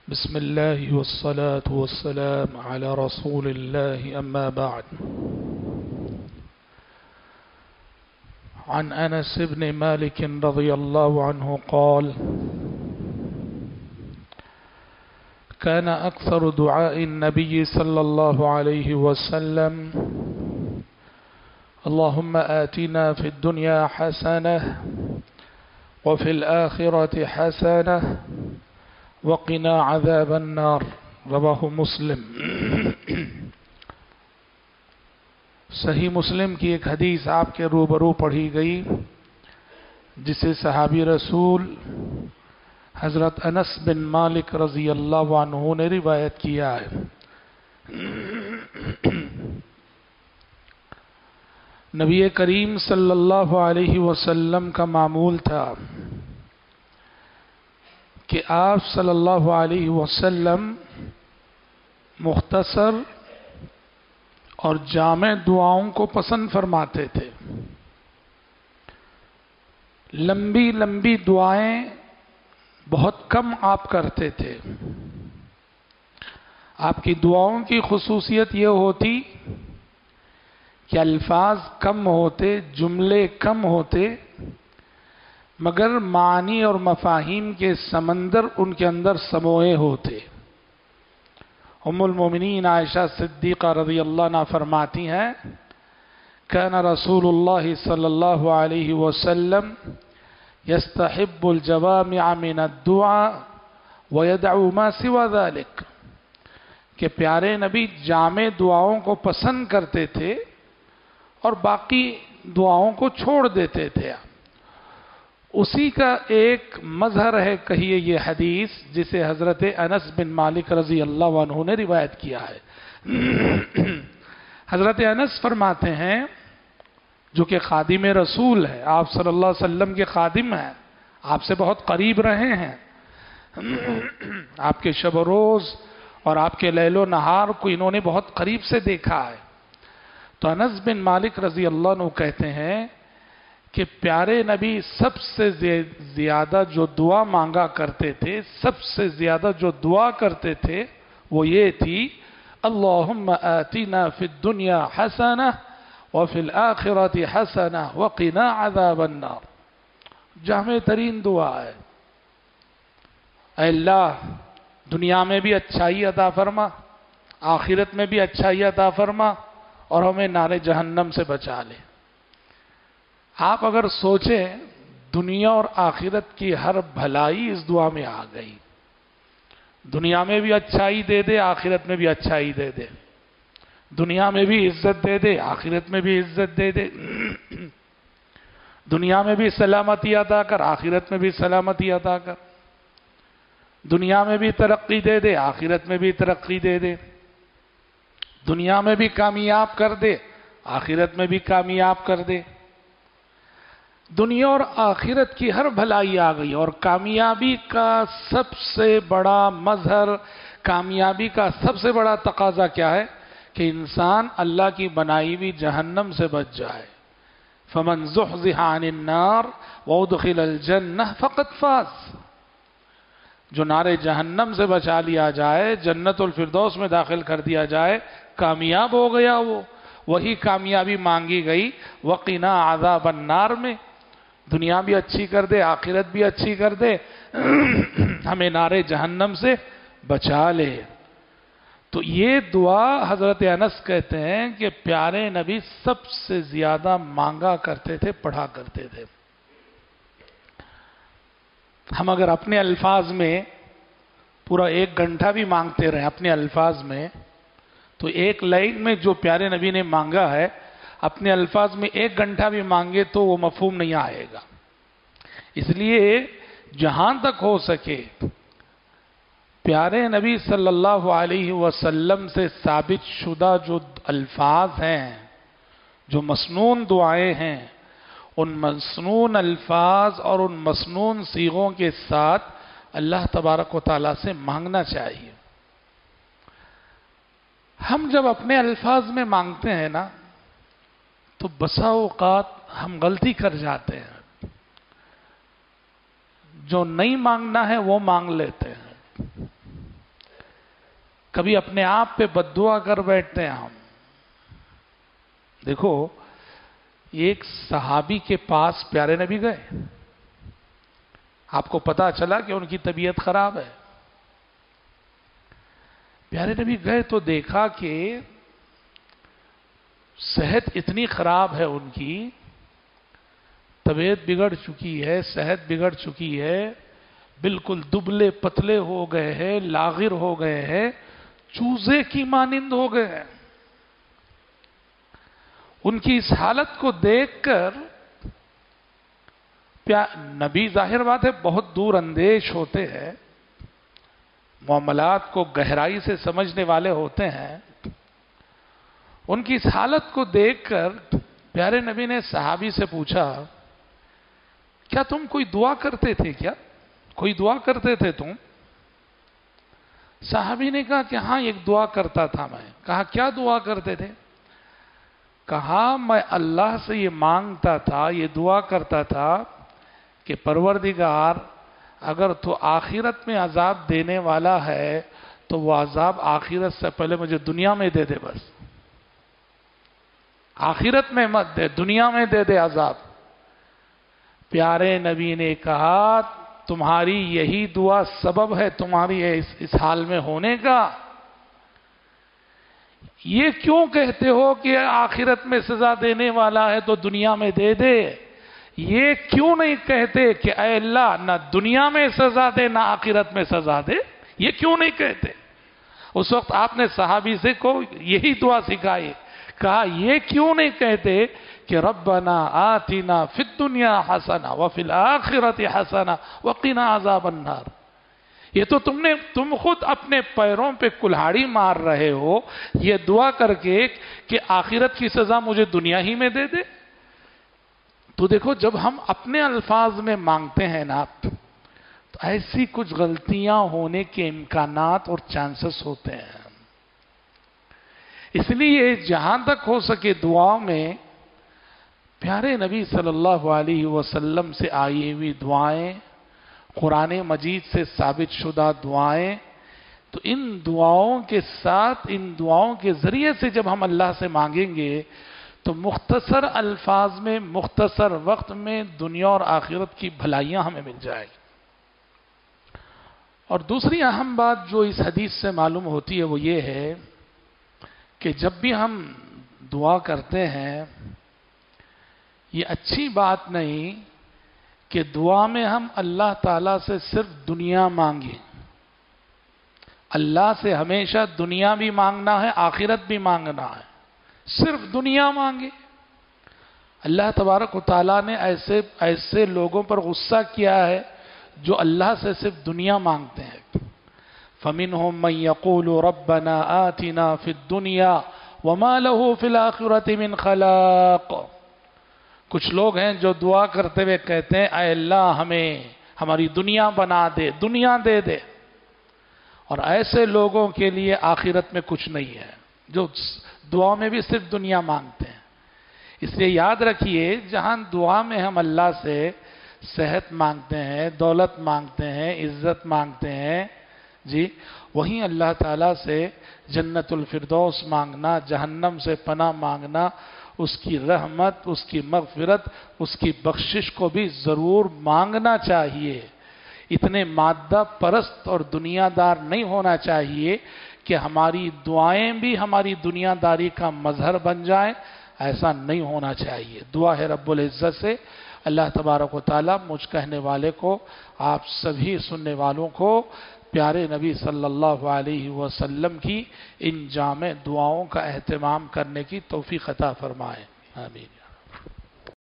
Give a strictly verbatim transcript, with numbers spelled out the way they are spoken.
بسم الله والصلاة والسلام على رسول الله أما بعد. عن أنس بن مالك رضي الله عنه قال: كان أكثر دعاء النبي صلى الله عليه وسلم: اللهم آتنا في الدنيا حسنة وفي الآخرة حسنة وقنا عذاب النار. رواہ مسلم. صحیح مسلم کی ایک حدیث آپ کے روبرو پڑھی گئی جسے صحابی رسول حضرت انس بن مالک رضی اللہ عنہ نے روایت کیا ہے. نبی کریم صلی اللہ علیہ وسلم کا معمول تھا کہ آپ صلی اللہ علیہ وسلم مختصر اور جامع دعاؤں کو پسند فرماتے تھے. لمبی لمبی دعائیں بہت کم آپ کرتے تھے. آپ کی دعاؤں کی خصوصیت یہ ہوتی کہ الفاظ کم ہوتے، جملے کم ہوتے، مگر معنی اور مفاہیم کے سمندر ان کے اندر سموئے ہوتے. ام المومنین عائشہ صدیقہ رضی اللہ عنہا فرماتی ہیں: كان رسول اللہ صلی اللہ علیہ وسلم يستحب الجوامع من الدعاء ويدعو ما سوى ذلك، کہ پیارے نبی جامع دعاؤں کو پسند کرتے تھے اور باقی دعاؤں کو چھوڑ دیتے تھے. اسی کا ایک مظہر ہے کہیے یہ حدیث جسے حضرت انس بن مالک رضی اللہ عنہ نے روایت کیا ہے. حضرت انس فرماتے ہیں، جو کہ خادم رسول ہے، آپ صلی اللہ علیہ وسلم کے خادم ہیں، آپ سے بہت قریب رہے ہیں، آپ کے شب و روز اور آپ کے لیل و نہار کو انہوں نے بہت قریب سے دیکھا ہے. تو انس بن مالک رضی اللہ عنہ کہتے ہیں کہ پیارے نبی سب سے زیادہ جو دعا مانگا کرتے تھے، سب سے زیادہ جو دعا کرتے تھے وہ یہ تھی: اللہم آتنا فی الدنیا حسنہ وفی الآخرۃ حسنہ وقنا عذاب النار. جامع ترین دعا ہے. اے اللہ، دنیا میں بھی اچھائی عطا فرما، آخرت میں بھی اچھائی عطا فرما، اور ہمیں نار جہنم سے بچا لے. آپ اگر سوچیں، دنیا اور آخرت کی ہر بھلائی اس دعا میں آ گئی. دنیا میں بھی اچھائی دے دے، آخرت میں بھی اچھائی دے دے. دنیا میں بھی عزت دے دے، آخرت میں بھی عزت دے دے. دنیا میں بھی سلامتی عطا کر، آخرت میں بھی سلامتی عطا کر. دنیا میں بھی ترقی دے دے، آخرت میں بھی ترقی دے دے. دنیا میں بھی کامیاب کر دے، آخرت میں بھی کامیاب کر دے. دنیا اور آخرت کی ہر بھلائی آ گئی. اور کامیابی کا سب سے بڑا مظہر، کامیابی کا سب سے بڑا تقاضا کیا ہے؟ کہ انسان اللہ کی بنائی ہوئی جہنم سے بچ جائے. فمن زحزح عن النار وادخل الجنہ فقد فاز. جو نار جہنم سے بچا لیا جائے، جنت الفردوس میں داخل کر دیا جائے، کامیاب ہو گیا. وہ وہی کامیابی مانگی گئی وقنا عذاب النار میں. دنیا بھی اچھی کر دے، آخرت بھی اچھی کر دے، ہمیں نار جہنم سے بچا لے. تو یہ دعا حضرت انس کہتے ہیں کہ پیارے نبی سب سے زیادہ مانگا کرتے تھے، پڑھا کرتے تھے. ہم اگر اپنے الفاظ میں پورا ایک گھنٹہ بھی مانگتے رہیں اپنے الفاظ میں، تو ایک لائن میں جو پیارے نبی نے مانگا ہے، اپنے الفاظ میں ایک گھنٹہ بھی مانگے تو وہ مفہوم نہیں آئے گا. اس لیے جہاں تک ہو سکے پیارے نبی صلی اللہ علیہ وسلم سے ثابت شدہ جو الفاظ ہیں، جو مسنون دعائیں ہیں، ان مسنون الفاظ اور ان مسنون صیغوں کے ساتھ اللہ تبارک و تعالیٰ سے مانگنا چاہیے. ہم جب اپنے الفاظ میں مانگتے ہیں نا، تو بسا اوقات ہم غلطی کر جاتے ہیں. جو نہیں مانگنا ہے وہ مانگ لیتے ہیں. کبھی اپنے آپ پہ بد دعا کر بیٹھتے ہیں ہم. دیکھو ایک صحابی کے پاس پیارے نبی گئے، آپ کو پتا چلا کہ ان کی طبیعت خراب ہے. پیارے نبی گئے تو دیکھا کہ صحت اتنی خراب ہے، ان کی طبیعت بگڑ چکی ہے، صحت بگڑ چکی ہے، بالکل دبلے پتلے ہو گئے ہیں، لاغر ہو گئے ہیں، چوزے کی مانند ہو گئے ہیں. ان کی اس حالت کو دیکھ کر نبی ظاہر بات ہے بہت دور اندیش ہوتے ہیں، معاملات کو گہرائی سے سمجھنے والے ہوتے ہیں. ان کی اس حالت کو دیکھ کر پیارے نبی نے صحابی سے پوچھا کیا تم کوئی دعا کرتے تھے؟ کیا کوئی دعا کرتے تھے تم؟ صحابی نے کہا کہ ہاں ایک دعا کرتا تھا میں. کہا کیا دعا کرتے تھے؟ کہا میں اللہ سے یہ مانگتا تھا، یہ دعا کرتا تھا کہ پروردگار اگر تو آخرت میں عذاب دینے والا ہے تو وہ عذاب آخرت سے پہلے مجھے دنیا میں دے دے، بس آخرت میں مت دے، دنیا میں دے دے عذاب. پیارے نبی نے کہا تمہاری یہی دعا سبب ہے تمہاری اس, اس حال میں ہونے کا. یہ کیوں کہتے ہو کہ آخرت میں سزا دینے والا ہے تو دنیا میں دے دے؟ یہ کیوں نہیں کہتے کہ اے اللہ نہ دنیا میں سزا دے نہ آخرت میں سزا دے؟ یہ کیوں نہیں کہتے؟ اس وقت آپ نے صحابی سے کو یہی دعا سکھائی. کہا یہ کیوں نہیں کہتے کہ ربنا آتنا فی الدنیا حسنہ وفی الآخرۃ حسنہ وقنا عذاب النار. یہ تو تم نے تم خود اپنے پیروں پہ کلہاڑی مار رہے ہو یہ دعا کر کے کہ آخرت کی سزا مجھے دنیا ہی میں دے دے. تو دیکھو جب ہم اپنے الفاظ میں مانگتے ہیں نا تو ایسی کچھ غلطیاں ہونے کے امکانات اور چانسز ہوتے ہیں. اس لیے جہاں تک ہو سکے دعا میں پیارے نبی صلی اللہ علیہ وسلم سے آئی ہوئی دعائیں، قرآن مجید سے ثابت شدہ دعائیں، تو ان دعاؤں کے ساتھ ان دعاؤں کے ذریعے سے جب ہم اللہ سے مانگیں گے تو مختصر الفاظ میں مختصر وقت میں دنیا اور آخرت کی بھلائیاں ہمیں مل جائیں گی. اور دوسری اہم بات جو اس حدیث سے معلوم ہوتی ہے وہ یہ ہے کہ جب بھی ہم دعا کرتے ہیں یہ اچھی بات نہیں کہ دعا میں ہم اللہ تعالیٰ سے صرف دنیا مانگیں. اللہ سے ہمیشہ دنیا بھی مانگنا ہے، آخرت بھی مانگنا ہے. صرف دنیا مانگے. اللہ تبارک و تعالیٰ نے ایسے ایسے لوگوں پر غصہ کیا ہے جو اللہ سے صرف دنیا مانگتے ہیں. فَمِنْهُمْ مَنْ يَقُولُ رَبَّنَا آتِنَا فِي الدُّنْيَا وَمَا لَهُ فِي الْآخِرَةِ مِنْ خَلَاقٍ. کچھ لوگ ہیں جو دعا کرتے ہوئے کہتے ہیں اے اللہ ہمیں ہماری دنیا بنا دے، دنیا دے دے. اور ایسے لوگوں کے لیے آخرت میں کچھ نہیں ہے جو دعا میں بھی صرف دنیا مانگتے ہیں. اس لیے یاد رکھیے جہاں دعا میں ہم اللہ سے صحت مانگتے ہیں، دولت مانگتے ہیں، عزت مانگتے ہیں جی، وہیں اللہ تعالیٰ سے جنت الفردوس مانگنا، جہنم سے پناہ مانگنا، اس کی رحمت، اس کی مغفرت، اس کی بخشش کو بھی ضرور مانگنا چاہیے. اتنے مادہ پرست اور دنیا دار نہیں ہونا چاہیے کہ ہماری دعائیں بھی ہماری دنیا داری کا مظہر بن جائیں. ایسا نہیں ہونا چاہیے. دعا ہے رب العزت سے اللہ تبارک و تعالیٰ مجھ کہنے والے کو، آپ سبھی سننے والوں کو پیارے نبی صلی اللہ علیہ وسلم کی ان جامع دعاؤں کا اہتمام کرنے کی توفیق عطا فرمائے. آمین.